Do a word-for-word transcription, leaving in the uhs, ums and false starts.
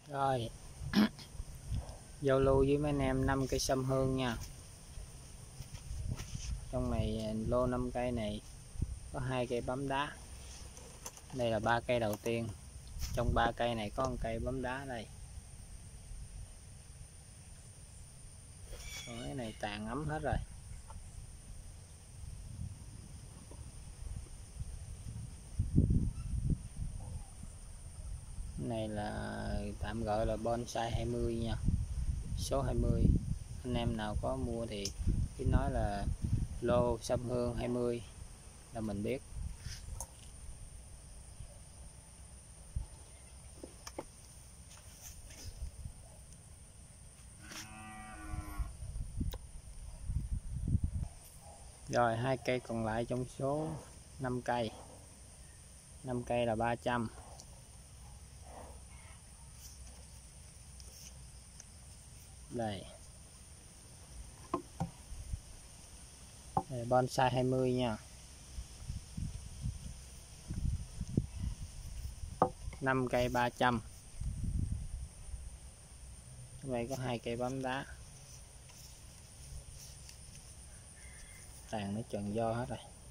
Rồi giao lưu với mấy anh em năm cây sâm hương nha. Trong này lô năm cây này có hai cây bấm đá. Đây là ba cây đầu tiên. Trong ba cây này có một cây bấm đá đây. Còn cái này tàn ấm hết rồi. Cái này là tạm gọi là bonsai hai mươi nha. Số hai mươi. Anh em nào có mua thì cứ nói là lô sâm hương hai mươi là mình biết. Rồi hai cây còn lại trong số năm cây. năm cây là ba trăm. Đây. Đây bonsai hai mươi nha. năm cây ba trăm. Trong đây có hai cây bấm đá. Tàn nó trần do hết rồi.